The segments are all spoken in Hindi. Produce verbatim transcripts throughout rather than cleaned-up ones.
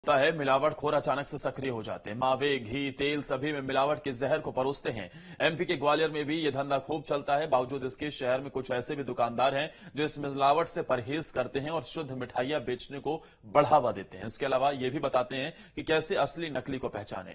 होता है, मिलावटखोर अचानक से सक्रिय हो जाते हैं। मावे, घी, तेल सभी में मिलावट के जहर को परोसते हैं। एमपी के ग्वालियर में भी ये धंधा खूब चलता है। बावजूद इसके शहर में कुछ ऐसे भी दुकानदार हैं जो इस मिलावट से परहेज करते हैं और शुद्ध मिठाइयां बेचने को बढ़ावा देते हैं। इसके अलावा ये भी बताते हैं कि कैसे असली नकली को पहचानें।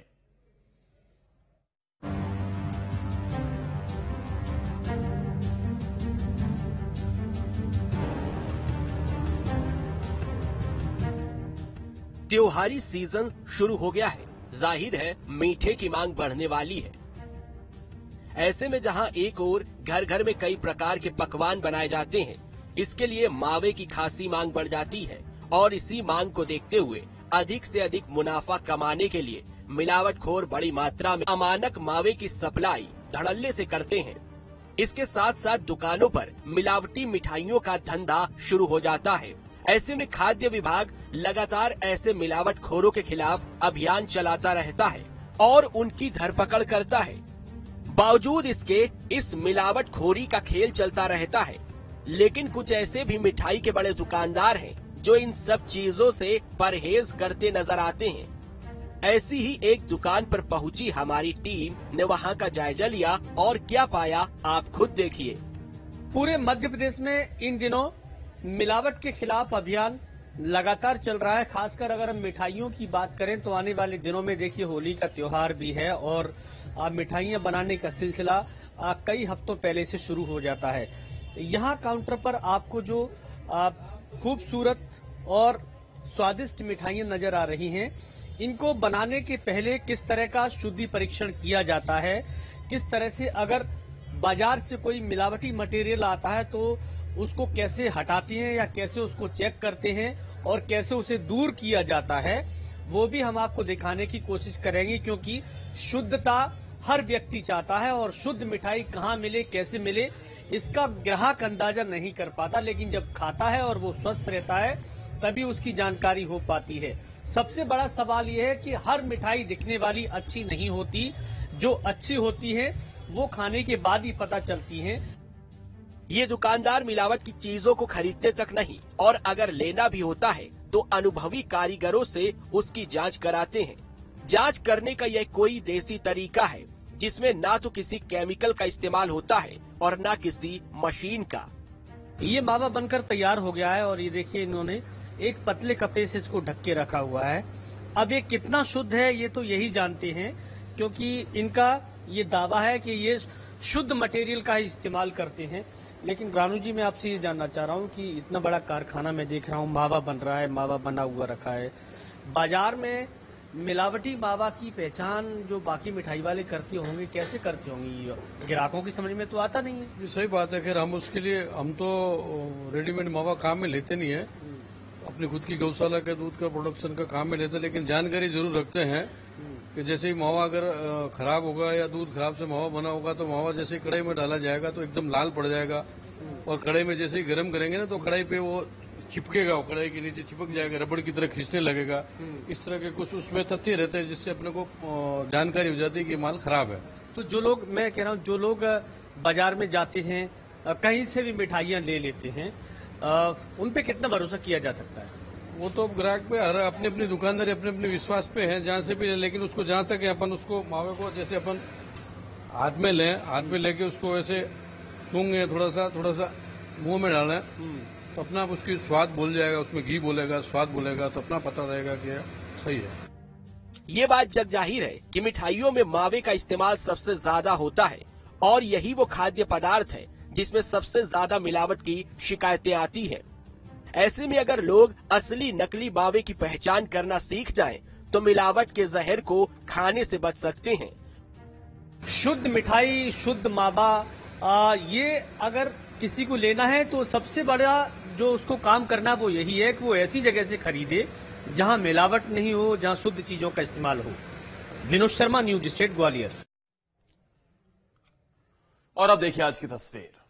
त्योहारी सीजन शुरू हो गया है। जाहिर है मीठे की मांग बढ़ने वाली है। ऐसे में जहां एक ओर घर घर में कई प्रकार के पकवान बनाए जाते हैं, इसके लिए मावे की खासी मांग बढ़ जाती है और इसी मांग को देखते हुए अधिक से अधिक मुनाफा कमाने के लिए मिलावटखोर बड़ी मात्रा में अमानक मावे की सप्लाई धड़ल्ले से करते हैं। इसके साथ साथ दुकानों पर मिलावटी मिठाइयों का धंधा शुरू हो जाता है। ऐसे में खाद्य विभाग लगातार ऐसे मिलावटखोरों के खिलाफ अभियान चलाता रहता है और उनकी धरपकड़ करता है। बावजूद इसके इस मिलावटखोरी का खेल चलता रहता है, लेकिन कुछ ऐसे भी मिठाई के बड़े दुकानदार हैं जो इन सब चीजों से परहेज करते नजर आते हैं। ऐसी ही एक दुकान पर पहुंची हमारी टीम ने वहां का जायजा लिया और क्या पाया आप खुद देखिए। पूरे मध्य प्रदेश में इन दिनों मिलावट के खिलाफ अभियान लगातार चल रहा है। खासकर अगर हम मिठाइयों की बात करें तो आने वाले दिनों में देखिए होली का त्योहार भी है और मिठाइयां बनाने का सिलसिला कई हफ्तों पहले से शुरू हो जाता है। यहाँ काउंटर पर आपको जो खूबसूरत और स्वादिष्ट मिठाइयां नजर आ रही हैं, इनको बनाने के पहले किस तरह का शुद्धि परीक्षण किया जाता है, किस तरह से अगर बाजार से कोई मिलावटी मटेरियल आता है तो उसको कैसे हटाते हैं या कैसे उसको चेक करते हैं और कैसे उसे दूर किया जाता है, वो भी हम आपको दिखाने की कोशिश करेंगे। क्योंकि शुद्धता हर व्यक्ति चाहता है और शुद्ध मिठाई कहाँ मिले, कैसे मिले, इसका ग्राहक अंदाजा नहीं कर पाता, लेकिन जब खाता है और वो स्वस्थ रहता है तभी उसकी जानकारी हो पाती है। सबसे बड़ा सवाल यह है कि हर मिठाई दिखने वाली अच्छी नहीं होती। जो अच्छी होती है वो खाने के बाद ही पता चलती है। ये दुकानदार मिलावट की चीजों को खरीदते तक नहीं और अगर लेना भी होता है तो अनुभवी कारीगरों से उसकी जांच कराते हैं। जांच करने का यह कोई देसी तरीका है जिसमें ना तो किसी केमिकल का इस्तेमाल होता है और ना किसी मशीन का। ये मावा बनकर तैयार हो गया है और ये देखिए इन्होंने एक पतले कपड़े से इसको ढक के रखा हुआ है। अब ये कितना शुद्ध है ये तो यही जानते हैं, क्योंकि इनका ये दावा है कि ये शुद्ध मटेरियल का ही इस्तेमाल करते हैं। लेकिन रानू जी, मैं आपसे ये जानना चाह रहा हूँ कि इतना बड़ा कारखाना मैं देख रहा हूँ, मावा बन रहा है, मावा बना हुआ रखा है, बाजार में मिलावटी मावा की पहचान जो बाकी मिठाई वाले करते होंगे, कैसे करते होंगे? ग्राहकों की समझ में तो आता नहीं है। सही बात है। खैर हम उसके लिए हम तो रेडीमेड मावा काम में लेते नहीं है, अपनी खुद की गौशाला के दूध का प्रोडक्शन का काम में लेते, लेकिन जानकारी जरूर रखते हैं कि जैसे ही मावा अगर खराब होगा या दूध खराब से मावा बना होगा तो मावा जैसे ही कढ़ाई में डाला जाएगा तो एकदम लाल पड़ जाएगा और कढ़ाई में जैसे ही गर्म करेंगे ना तो कढ़ाई पे वो चिपकेगा, वो कढ़ाई के नीचे चिपक जाएगा, रबड़ की तरह खींचने लगेगा। इस तरह के कुछ उसमें तथ्य रहते हैं जिससे अपने को जानकारी हो जाती है कि माल खराब है। तो जो लोग, मैं कह रहा हूँ, जो लोग बाजार में जाते हैं, कहीं से भी मिठाइयाँ ले लेते हैं, उन पे कितना भरोसा किया जा सकता है? वो तो ग्राहक पे हर अपनी अपनी दुकानदारी अपने अपने विश्वास पे है, जहाँ से भी, लेकिन उसको जहाँ तक है अपन उसको मावे को जैसे अपन हाथ में लें, हाथ में लेके उसको ऐसे सूंघे, थोड़ा सा थोड़ा सा मुंह में डालें तो अपना उसकी स्वाद बोल जाएगा, उसमें घी बोलेगा, स्वाद बोलेगा, तो अपना पता रहेगा कि सही है। ये बात जग जाहिर है कि मिठाइयों में मावे का इस्तेमाल सबसे ज्यादा होता है और यही वो खाद्य पदार्थ है जिसमें सबसे ज्यादा मिलावट की शिकायतें आती है। ऐसे में अगर लोग असली नकली मावे की पहचान करना सीख जाएं, तो मिलावट के जहर को खाने से बच सकते हैं। शुद्ध मिठाई, शुद्ध मावा, आ, ये अगर किसी को लेना है तो सबसे बड़ा जो उसको काम करना वो यही है कि वो ऐसी जगह से खरीदे जहां मिलावट नहीं हो, जहां शुद्ध चीजों का इस्तेमाल हो। Vinod Sharma, News State, Gwalior. और अब देखिए आज की तस्वीर।